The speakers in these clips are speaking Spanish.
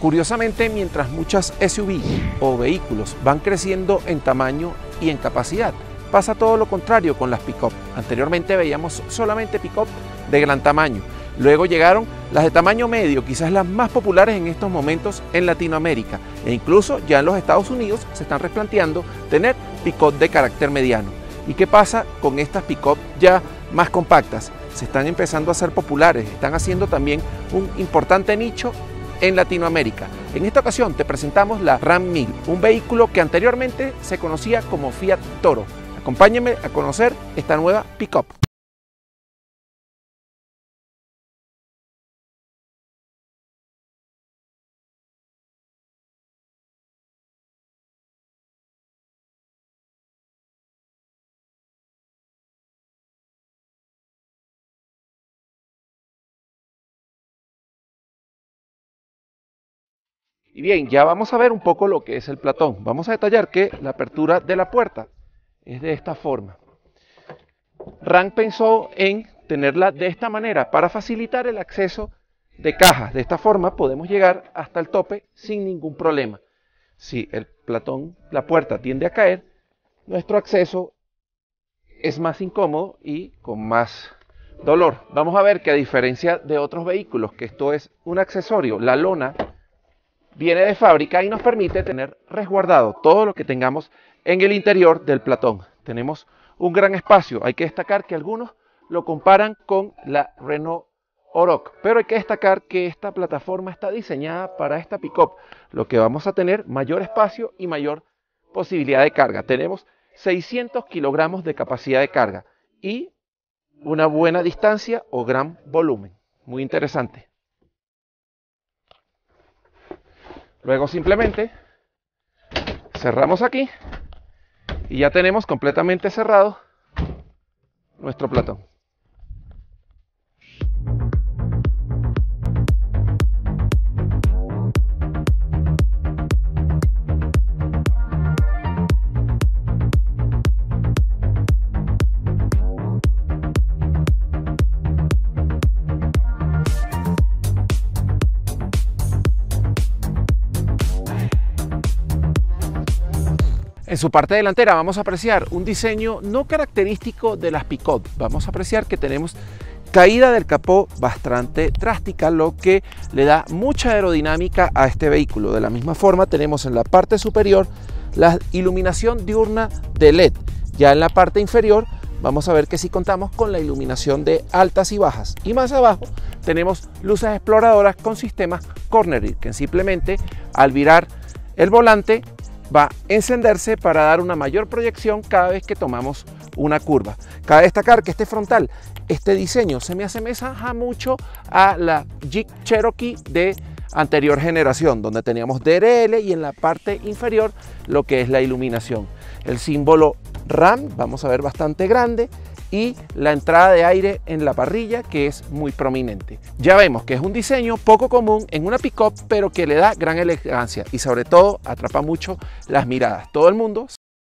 Curiosamente, mientras muchas SUV o vehículos van creciendo en tamaño y en capacidad, pasa todo lo contrario con las pick-up. Anteriormente veíamos solamente pick-up de gran tamaño. Luego llegaron las de tamaño medio, quizás las más populares en estos momentos en Latinoamérica. E incluso ya en los Estados Unidos se están replanteando tener pick-up de carácter mediano. ¿Y qué pasa con estas pick-up ya más compactas? Se están empezando a hacer populares, están haciendo también un importante nicho en Latinoamérica. En esta ocasión te presentamos la Ram 1000, un vehículo que anteriormente se conocía como Fiat Toro. Acompáñenme a conocer esta nueva pick-up. Y bien, ya vamos a ver un poco lo que es el platón. Vamos a detallar que la apertura de la puerta es de esta forma. Ram pensó en tenerla de esta manera para facilitar el acceso de cajas. De esta forma podemos llegar hasta el tope sin ningún problema. Si el platón, la puerta tiende a caer, nuestro acceso es más incómodo y con más dolor. Vamos a ver que a diferencia de otros vehículos, que esto es un accesorio, la lona viene de fábrica y nos permite tener resguardado todo lo que tengamos en el interior del platón. Tenemos un gran espacio. Hay que destacar que algunos lo comparan con la Renault Oroch, pero hay que destacar que esta plataforma está diseñada para esta pick-up, lo que vamos a tener mayor espacio y mayor posibilidad de carga. Tenemos 600 kilogramos de capacidad de carga y una buena distancia o gran volumen. Muy interesante. Luego simplemente cerramos aquí y ya tenemos completamente cerrado nuestro platón. En su parte delantera vamos a apreciar un diseño no característico de las pick-up. Vamos a apreciar que tenemos caída del capó bastante drástica, lo que le da mucha aerodinámica a este vehículo. De la misma forma tenemos en la parte superior la iluminación diurna de LED. Ya en la parte inferior vamos a ver que sí contamos con la iluminación de altas y bajas. Y más abajo tenemos luces exploradoras con sistemas cornering, que simplemente al virar el volante va a encenderse para dar una mayor proyección cada vez que tomamos una curva. Cabe destacar que este frontal, este diseño se me asemeja mucho a la Jeep Cherokee de anterior generación, donde teníamos DRL y en la parte inferior lo que es la iluminación. El símbolo Ram, vamos a ver, bastante grande, y la entrada de aire en la parrilla, que es muy prominente. Ya vemos que es un diseño poco común en una pick-up, pero que le da gran elegancia y sobre todo atrapa mucho las miradas. Todo el mundo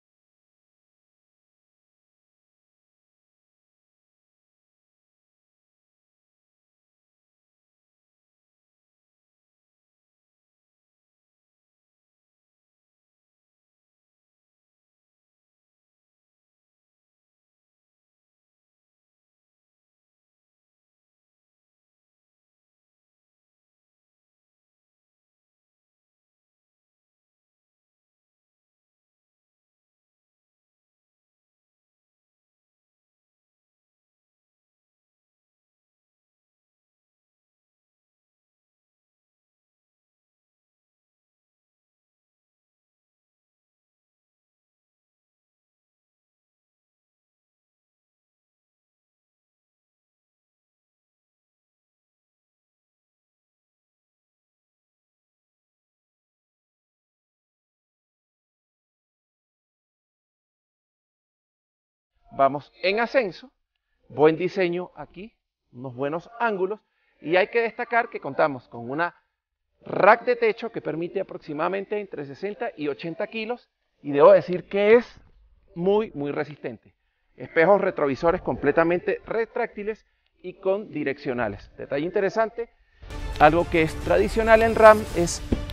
vamos en ascenso, buen diseño aquí, unos buenos ángulos, y hay que destacar que contamos con una rack de techo que permite aproximadamente entre 60 y 80 kilos, y debo decir que es muy resistente. Espejos retrovisores completamente retráctiles y con direccionales. Detalle interesante, algo que es tradicional en Ram es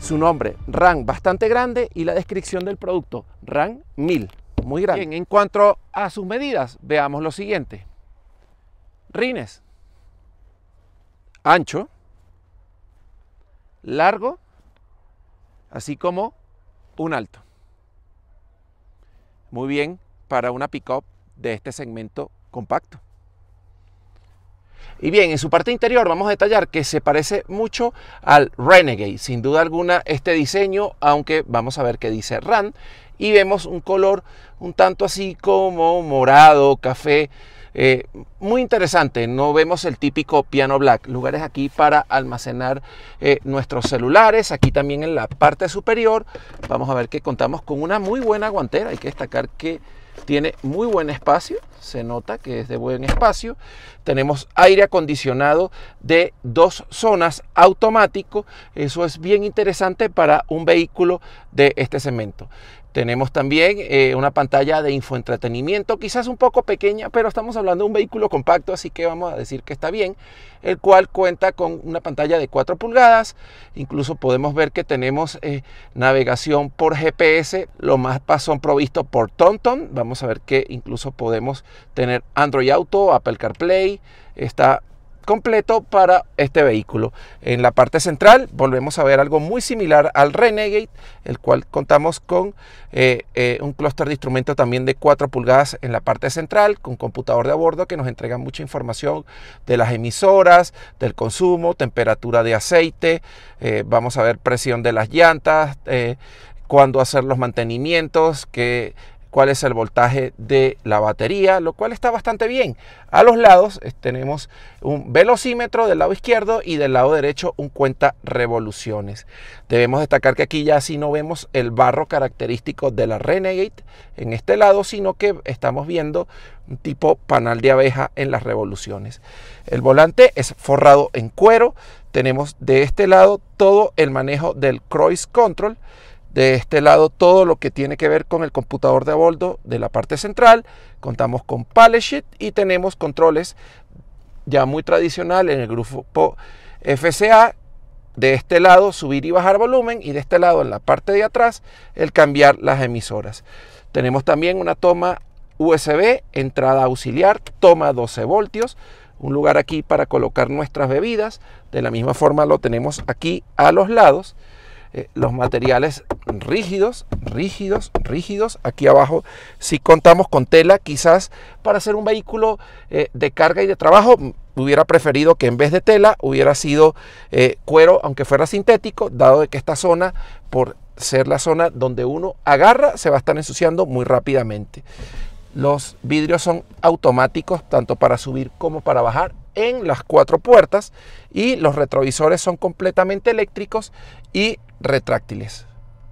su nombre, RAM bastante grande, y la descripción del producto, RAM 1000, muy grande. Bien, en cuanto a sus medidas, veamos lo siguiente. Rines, ancho, largo, así como un alto. Muy bien para una pick-up de este segmento compacto. Y bien, en su parte interior vamos a detallar que se parece mucho al Renegade, sin duda alguna este diseño, aunque vamos a ver que dice RAM, y vemos un color un tanto así como morado, café, muy interesante. No vemos el típico piano black, lugares aquí para almacenar nuestros celulares. Aquí también en la parte superior vamos a ver que contamos con una muy buena guantera. Hay que destacar que tiene muy buen espacio, se nota que es de buen espacio. Tenemos aire acondicionado de 2 zonas automático, eso es bien interesante para un vehículo de este segmento. Tenemos también una pantalla de infoentretenimiento, quizás un poco pequeña, pero estamos hablando de un vehículo compacto, así que vamos a decir que está bien, el cual cuenta con una pantalla de 4 pulgadas. Incluso podemos ver que tenemos navegación por GPS, los mapas son provistos por TomTom. Vamos a ver que incluso podemos tener Android Auto, Apple CarPlay, está completo para este vehículo. En la parte central volvemos a ver algo muy similar al Renegade, el cual contamos con un clúster de instrumentos también de 4 pulgadas en la parte central, con computador de a bordo que nos entrega mucha información de las emisoras, del consumo, temperatura de aceite, vamos a ver presión de las llantas, cuándo hacer los mantenimientos, cuál es el voltaje de la batería, lo cual está bastante bien. A los lados tenemos un velocímetro del lado izquierdo y del lado derecho un cuenta revoluciones. Debemos destacar que aquí ya sí no vemos el barro característico de la Renegade en este lado, sino que estamos viendo un tipo panal de abeja en las revoluciones. El volante es forrado en cuero. Tenemos de este lado todo el manejo del Cruise Control. De este lado todo lo que tiene que ver con el computador de a bordo de la parte central. Contamos con pallet sheet y tenemos controles ya muy tradicional en el grupo FCA. De este lado subir y bajar volumen, y de este lado en la parte de atrás el cambiar las emisoras. Tenemos también una toma USB, entrada auxiliar, toma 12 voltios, un lugar aquí para colocar nuestras bebidas. De la misma forma lo tenemos aquí a los lados. Los materiales rígidos. Aquí abajo si contamos con tela, quizás para hacer un vehículo de carga y de trabajo hubiera preferido que en vez de tela hubiera sido cuero, aunque fuera sintético, dado de que esta zona, por ser la zona donde uno agarra, se va a estar ensuciando muy rápidamente. Los vidrios son automáticos tanto para subir como para bajar en las 4 puertas, y los retrovisores son completamente eléctricos y retráctiles.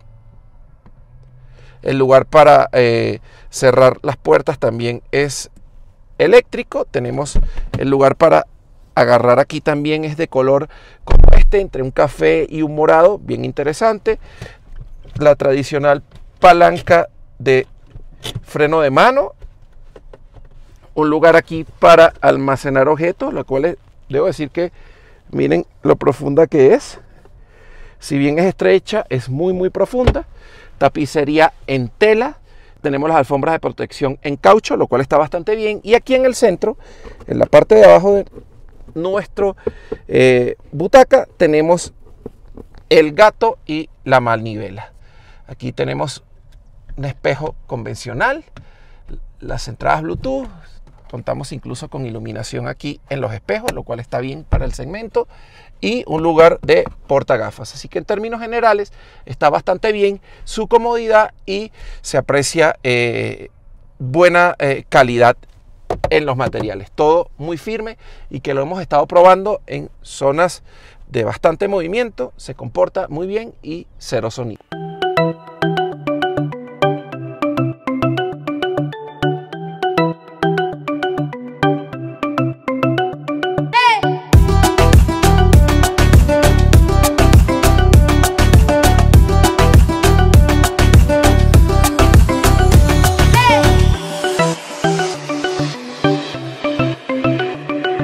El lugar para cerrar las puertas también es eléctrico. Tenemos el lugar para agarrar aquí, también es de color como este, entre un café y un morado, bien interesante. La tradicional palanca de freno de mano, un lugar aquí para almacenar objetos, lo cual debo decir que miren lo profunda que es. Si bien es estrecha, es muy profunda. Tapicería en tela. Tenemos las alfombras de protección en caucho, lo cual está bastante bien. Y aquí en el centro, en la parte de abajo de nuestro butaca, tenemos el gato y la manivela. Aquí tenemos un espejo convencional, las entradas Bluetooth. Contamos incluso con iluminación aquí en los espejos, lo cual está bien para el segmento, y un lugar de portagafas. Así que en términos generales está bastante bien su comodidad y se aprecia buena calidad en los materiales. Todo muy firme y que lo hemos estado probando en zonas de bastante movimiento. Se comporta muy bien y cero sonido.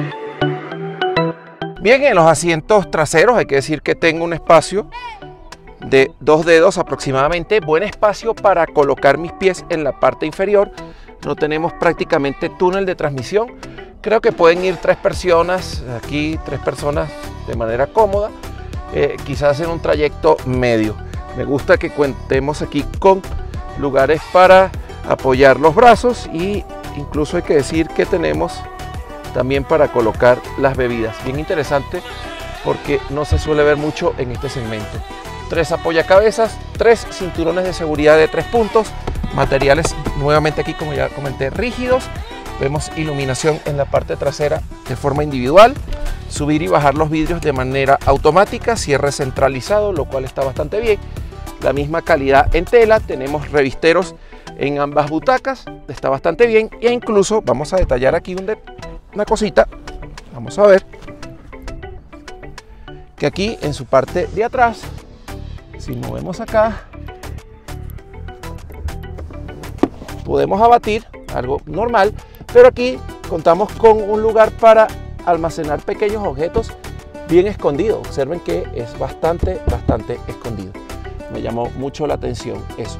Bien, en los asientos traseros hay que decir que tengo un espacio de 2 dedos aproximadamente, buen espacio para colocar mis pies en la parte inferior. No tenemos prácticamente túnel de transmisión. Creo que pueden ir 3 personas, aquí 3 personas de manera cómoda, quizás en un trayecto medio. Me gusta que contemos aquí con lugares para apoyar los brazos y incluso hay que decir que tenemos también para colocar las bebidas. Bien interesante porque no se suele ver mucho en este segmento. 3 apoyacabezas, 3 cinturones de seguridad de 3 puntos, materiales nuevamente aquí como ya comenté rígidos. Vemos iluminación en la parte trasera de forma individual, subir y bajar los vidrios de manera automática, cierre centralizado, lo cual está bastante bien. La misma calidad en tela, tenemos revisteros en ambas butacas, está bastante bien. E incluso vamos a detallar aquí una cosita, vamos a ver que aquí en su parte de atrás, si movemos acá, podemos abatir algo normal, pero aquí contamos con un lugar para almacenar pequeños objetos bien escondidos. Observen que es bastante escondido. Me llamó mucho la atención eso.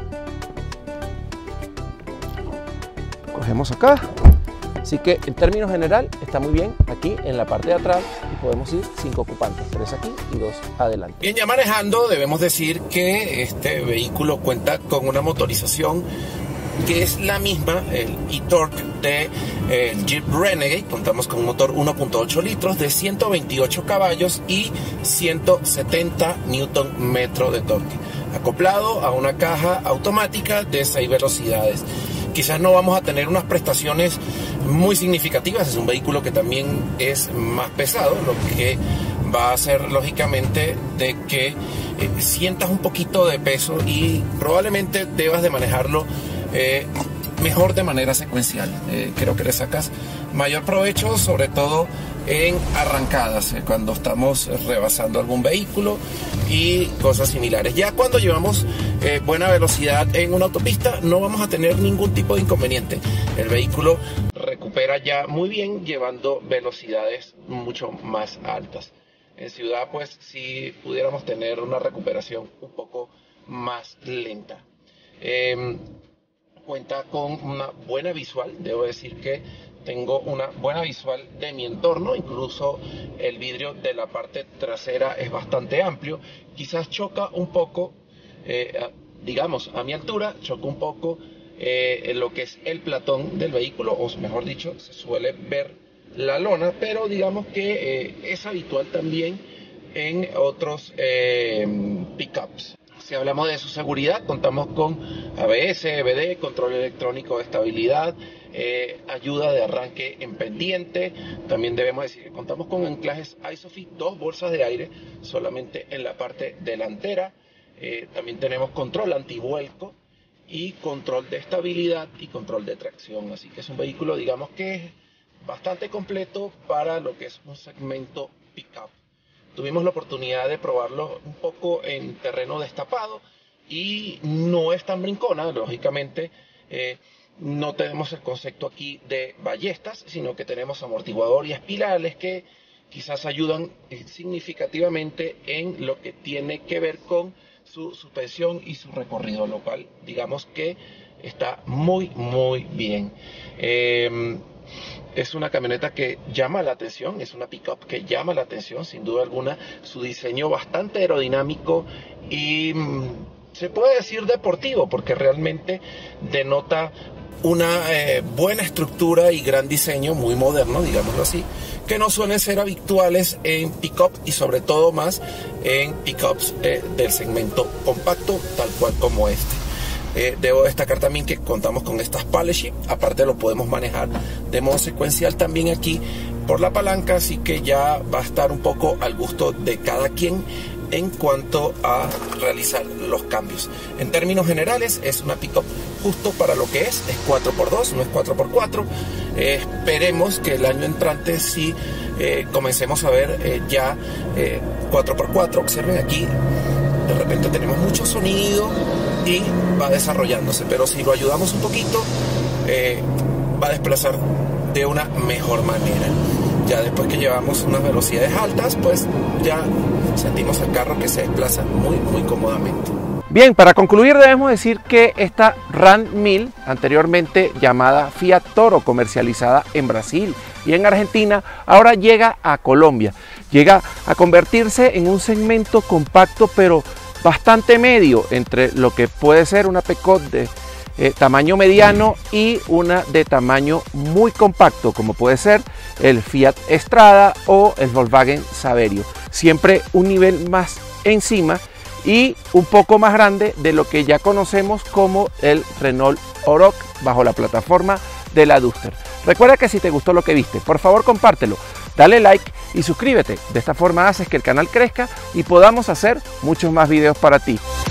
Cogemos acá. Así que en términos general está muy bien aquí en la parte de atrás y podemos ir 5 ocupantes, 3 aquí y 2 adelante. Bien, ya manejando debemos decir que este vehículo cuenta con una motorización que es la misma, el e-torque de Jeep Renegade. Contamos con un motor 1.8 litros de 128 caballos y 170 Nm de torque, acoplado a una caja automática de 6 velocidades. Quizás no vamos a tener unas prestaciones muy significativas, es un vehículo que también es más pesado, lo que va a hacer lógicamente de que sientas un poquito de peso y probablemente debas de manejarlo mejor de manera secuencial. Creo que le sacas mayor provecho, sobre todo en arrancadas, cuando estamos rebasando algún vehículo y cosas similares. Ya cuando llevamos buena velocidad en una autopista no vamos a tener ningún tipo de inconveniente. El vehículo recupera ya muy bien llevando velocidades mucho más altas. En ciudad pues sí pudiéramos tener una recuperación un poco más lenta. Cuenta con una buena visual, debo decir que tengo una buena visual de mi entorno, incluso el vidrio de la parte trasera es bastante amplio, quizás choca un poco, digamos a mi altura, choca un poco lo que es el platón del vehículo, o mejor dicho, se suele ver la lona, pero digamos que es habitual también en otros pickups. Si hablamos de su seguridad, contamos con ABS, EBD, control electrónico de estabilidad, ayuda de arranque en pendiente. También debemos decir que contamos con anclajes ISOFIX, 2 bolsas de aire solamente en la parte delantera. También tenemos control antivuelco y control de estabilidad y control de tracción. Así que es un vehículo, digamos que es bastante completo para lo que es un segmento pickup. Tuvimos la oportunidad de probarlo un poco en terreno destapado y no es tan brincona, lógicamente. No tenemos el concepto aquí de ballestas, sino que tenemos amortiguador y espirales que quizás ayudan significativamente en lo que tiene que ver con su suspensión y su recorrido, lo cual digamos que está muy bien. Es una camioneta que llama la atención, es una pickup que llama la atención, sin duda alguna. Su diseño bastante aerodinámico y se puede decir deportivo, porque realmente denota una buena estructura y gran diseño, muy moderno, digámoslo así, que no suelen ser habituales en pickup y sobre todo más en pickups del segmento compacto, tal cual como este. Debo destacar también que contamos con estas pallet shift, aparte lo podemos manejar de modo secuencial también aquí por la palanca, así que ya va a estar un poco al gusto de cada quien en cuanto a realizar los cambios. En términos generales es una pickup justo para lo que es 4x2, no es 4x4. Esperemos que el año entrante sí comencemos a ver ya 4x4. Observen aquí, de repente tenemos mucho sonido y va desarrollándose, pero si lo ayudamos un poquito va a desplazar de una mejor manera. Ya después que llevamos unas velocidades altas, pues ya sentimos el carro que se desplaza muy cómodamente. Bien, para concluir debemos decir que esta Ram 1000, anteriormente llamada Fiat Toro, comercializada en Brasil y en Argentina, ahora llega a Colombia. Llega a convertirse en un segmento compacto pero bastante medio entre lo que puede ser una Pickup de tamaño mediano y una de tamaño muy compacto, como puede ser el Fiat Strada o el Volkswagen Saverio. Siempre un nivel más encima y un poco más grande de lo que ya conocemos como el Renault Oroch bajo la plataforma de la Duster. Recuerda que si te gustó lo que viste, por favor compártelo, dale like y suscríbete. De esta forma haces que el canal crezca y podamos hacer muchos más videos para ti.